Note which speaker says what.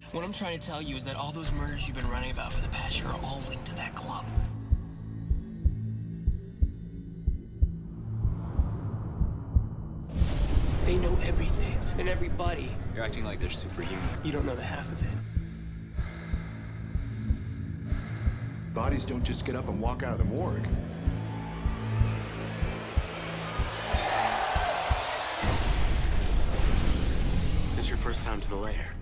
Speaker 1: What I'm trying to tell you is that all those murders you've been running about for the past year are all linked to that club. They know everything and everybody.
Speaker 2: You're acting like they're superhuman.
Speaker 1: You don't know the half of it.
Speaker 3: Bodies don't just get up and walk out of the morgue.
Speaker 4: Is this your first time to the Lair?